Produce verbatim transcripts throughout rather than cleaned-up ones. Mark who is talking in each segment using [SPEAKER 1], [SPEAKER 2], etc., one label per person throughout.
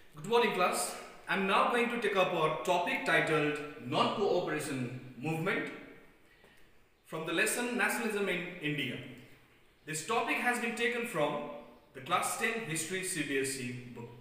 [SPEAKER 1] Good morning, class. I'm now going to take up our topic titled Non-Cooperation Movement from the lesson Nationalism in India. This topic has been taken from the class ten history C B S E book.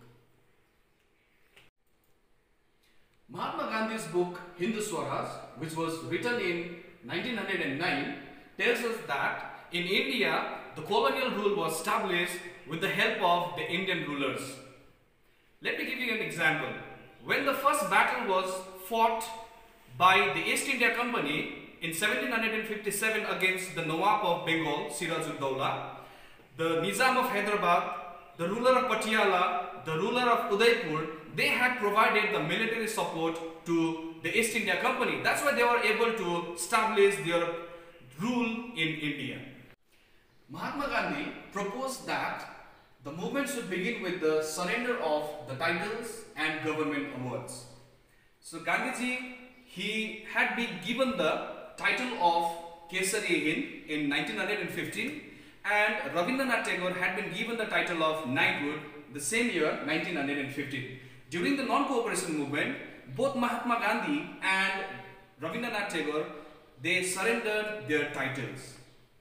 [SPEAKER 1] Mahatma Gandhi's book Hindu Swaraj, which was written in nineteen oh nine, tells us that in India the colonial rule was established with the help of the Indian rulers. Let me give you an example. When the first battle was fought by the East India Company in seventeen fifty-seven against the Nawab of Bengal, Siraj-ud-Dowla, the Nizam of Hyderabad, the ruler of Patiala, the ruler of Udaipur, they had provided the military support to the East India Company. That's why they were able to establish their rule in India. Mahatma Gandhi proposed that the movement should begin with the surrender of the titles and government awards. So Gandhiji, he had been given the title of Kesari-Hind in nineteen fifteen, and Rabindranath Tagore had been given the title of Knighthood the same year, nineteen fifteen. During the non-cooperation movement, both Mahatma Gandhi and Rabindranath Tagore, they surrendered their titles.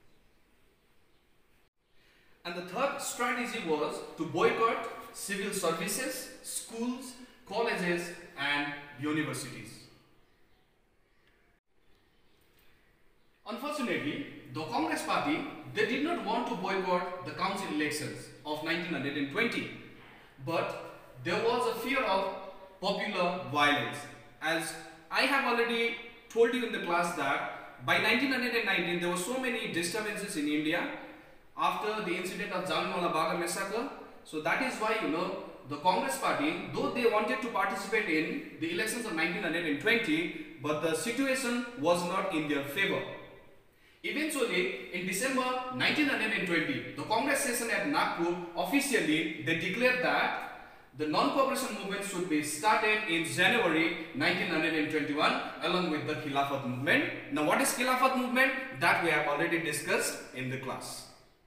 [SPEAKER 1] And the third strategy was to boycott civil services, schools, colleges and universities. Unfortunately, the Congress party, they did not want to boycott the council elections of nineteen twenty, but there was a fear of popular violence. As I have already told you in the class that by nineteen nineteen there were so many disturbances in India after the incident of Jallianwala Bagh massacre. So that is why, you know, the Congress party, though they wanted to participate in the elections of nineteen twenty, but the situation was not in their favor. Eventually, in December nineteen twenty, the Congress session at Nagpur, officially they declared that the non-cooperation movement should be started in January nineteen twenty-one along with the Khilafat movement. Now what is Khilafat movement? That we have already discussed in the class.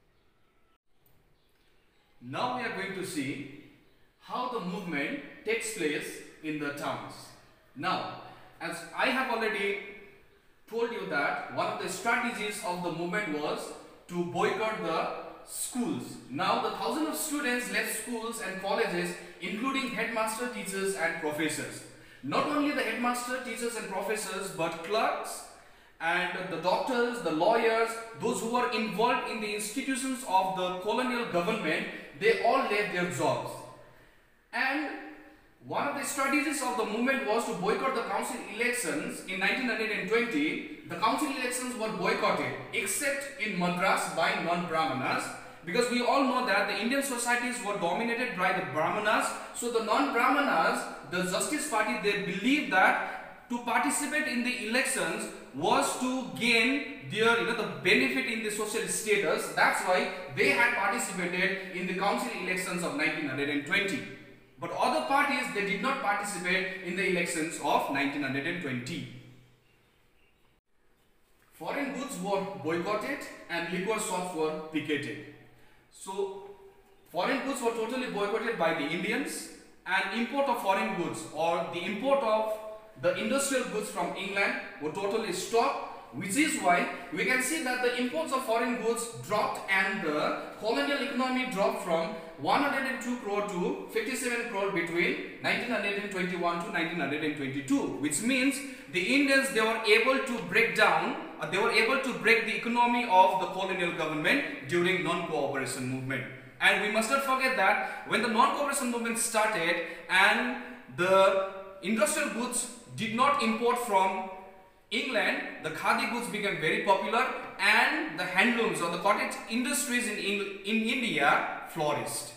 [SPEAKER 1] Now we are going to see how the movement takes place in the towns. Now, as I have already told you that one of the strategies of the movement was to boycott the schools. Now, the thousands of students left schools and colleges, including headmaster, teachers and professors. Not only the headmaster, teachers and professors, but clerks and the doctors, the lawyers, those who were involved in the institutions of the colonial government, they all left their jobs. And one of the strategies of the movement was to boycott the council elections in nineteen twenty. The council elections were boycotted except in Madras by non-Brahmanas, because we all know that the Indian societies were dominated by the Brahmanas. So the non-Brahmanas, the Justice Party, they believed that to participate in the elections was to gain their, you know, the benefit in the social status. That's why they had participated in the council elections of nineteen twenty. But other parties, they did not participate in the elections of nineteen twenty. Foreign goods were boycotted and liquor shops were picketed. So foreign goods were totally boycotted by the Indians, and import of foreign goods or the import of the industrial goods from England were totally stopped, which is why we can see that the imports of foreign goods dropped and the colonial economy dropped from one hundred two crore to fifty-seven crore between nineteen twenty-one to nineteen twenty-two, which means the Indians, they were able to break down, uh, they were able to break the economy of the colonial government during non-cooperation movement. And we must not forget that when the non-cooperation movement started and the industrial goods did not import from England, the khadi goods became very popular and the handlooms or the cottage industries in, in India flourished.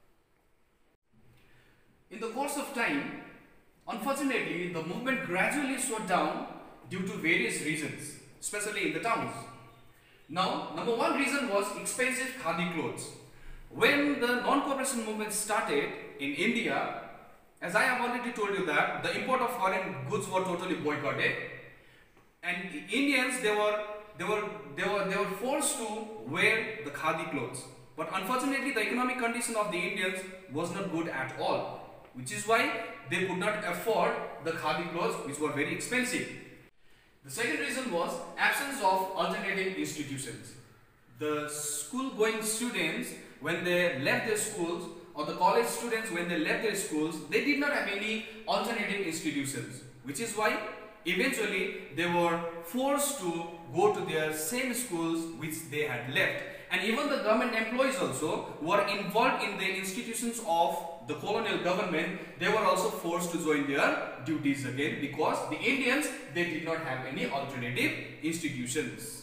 [SPEAKER 1] In the course of time, unfortunately, the movement gradually slowed down due to various reasons, especially in the towns. Now, number one reason was expensive khadi clothes. When the non-cooperation movement started in India, as I have already told you that the import of foreign goods were totally boycotted, and the Indians, they were they were they were they were forced to wear the khadi clothes. But unfortunately, the economic condition of the Indians was not good at all. which is why they could not afford the khadi clothes, which were very expensive. The second reason was absence of alternative institutions. The school-going students, when they left their schools, or the college students, when they left their schools, they did not have any alternative institutions, which is why eventually they were forced to go to their same schools which they had left. And even the government employees also were involved in the institutions of the colonial government. They were also forced to join their duties again, because the Indians, they did not have any alternative institutions.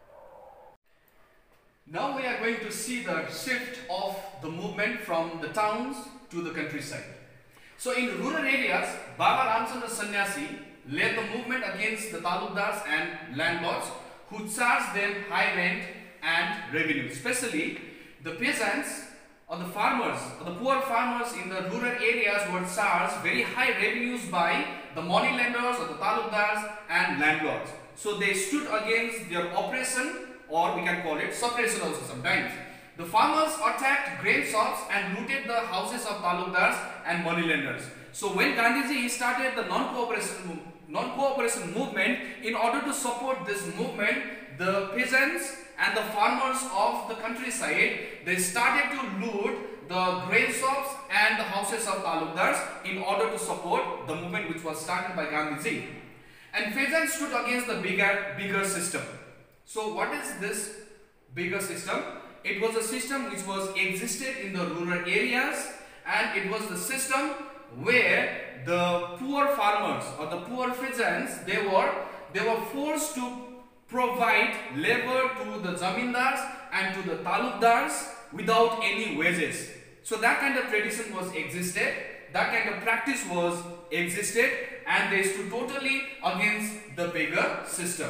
[SPEAKER 1] Now we are going to see the shift of the movement from the towns to the countryside. So in rural areas, Baba Ramchandra Sannyasi led the movement against the talukdars and landlords who charged them high rent and revenue. Especially the peasants or the farmers or the poor farmers in the rural areas were charged very high revenues by the money lenders or the talukdars and landlords. So they stood against their oppression, or we can call it suppression also sometimes. The farmers attacked grain shops and looted the houses of talukdars and money lenders. So when Gandhiji started the non-cooperation non-cooperation movement, in order to support this movement, the peasants and the farmers of the countryside, they started to loot the grain shops and the houses of talukdars in order to support the movement which was started by Gandhiji. And peasants stood against the bigger, bigger system. So what is this bigger system? It was a system which was existed in the rural areas, and it was the system where the poor farmers or the poor peasants, they were they were forced to provide labor to the zamindars and to the talukdars without any wages. So that kind of tradition was existed, that kind of practice was existed, and they stood totally against the bigger system.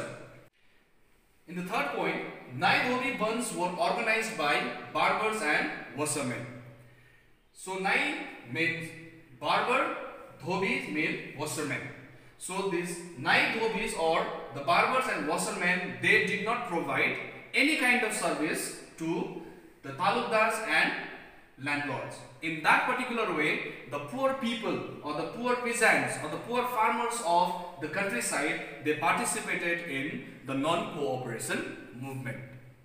[SPEAKER 1] In the third point, Nai Dhobi Bandhs were organized by barbers and washermen. So Nai means barber, Dhobis mean washermen. So these Nai Dhobis, or the barbers and washermen, they did not provide any kind of service to the talukdars and landlords. In that particular way, the poor people or the poor peasants or the poor farmers of the countryside, they participated in the non-cooperation movement.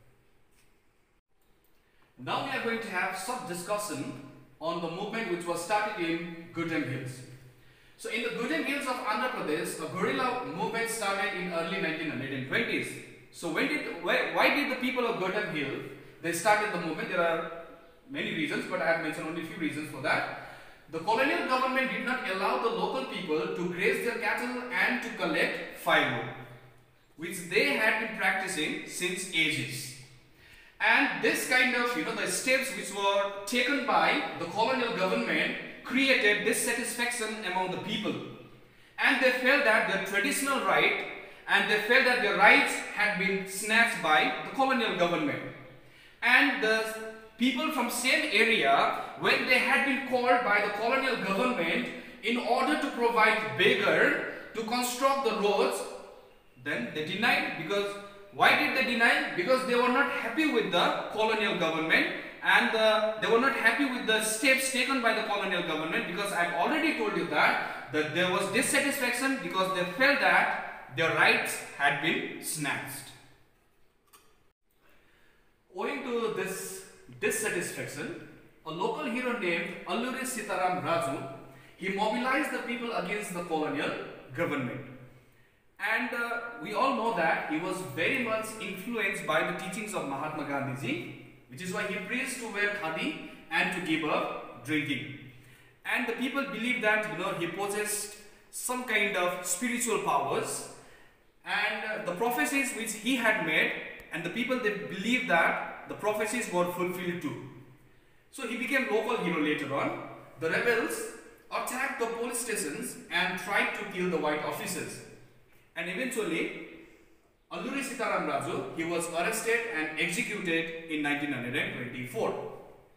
[SPEAKER 1] Now we are going to have some discussion on the movement which was started in Gudem Hills. So in the Gudem Hills of Andhra Pradesh, a guerrilla movement started in early nineteen twenties. So when did, why, why did the people of Gudem Hill, they started the movement? There are many reasons, but I have mentioned only a few reasons for that. The colonial government did not allow the local people to graze their cattle and to collect firewood, which they had been practicing since ages. And this kind of, you know, the steps which were taken by the colonial government created dissatisfaction among the people. And they felt that their traditional right, and they felt that their rights had been snatched by the colonial government. And the people from same area, when they had been called by the colonial government in order to provide beggar to construct the roads, then they denied. Because why did they deny? Because they were not happy with the colonial government, and the, they were not happy with the steps taken by the colonial government, because I have already told you that, that there was dissatisfaction because they felt that their rights had been snatched. Owing to this dissatisfaction, a local hero named Alluri Sitaram Raju, he mobilized the people against the colonial government. And uh, we all know that he was very much influenced by the teachings of Mahatma Gandhiji, which is why he preached to wear khadi and to give up drinking. And the people believed that, you know, he possessed some kind of spiritual powers, and uh, the prophecies which he had made, and the people, they believed that the prophecies were fulfilled too. So he became local hero later on. The rebels attacked the police stations and tried to kill the white officers. And eventually, Alluri Sitaram Raju, he was arrested and executed in nineteen twenty-four.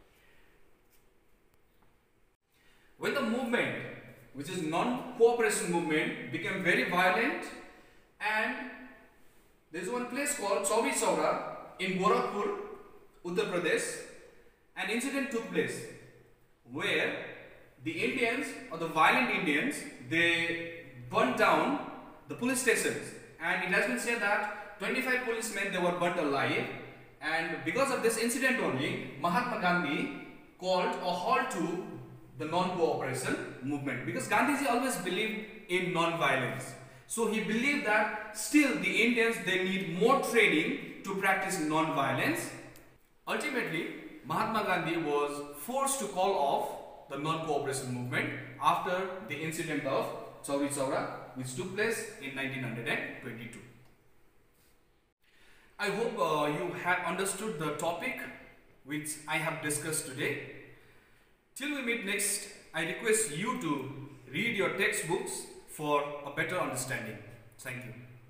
[SPEAKER 1] When the movement, which is non-cooperation movement, became very violent, and there is one place called Chauri Chaura in Gorakhpur, Uttar Pradesh. An incident took place where the Indians or the violent Indians, they burnt down the police stations, and it has been said that twenty-five policemen, they were burnt alive. And because of this incident only, Mahatma Gandhi called a halt to the non-cooperation movement, because Gandhiji always believed in non-violence. So he believed that still the Indians, they need more training to practice non-violence. Ultimately, Mahatma Gandhi was forced to call off the non-cooperation movement after the incident of Chauri Chaura, which took place in nineteen twenty-two. I hope uh, you have understood the topic which I have discussed today. Till we meet next, I request you to read your textbooks for a better understanding. Thank you.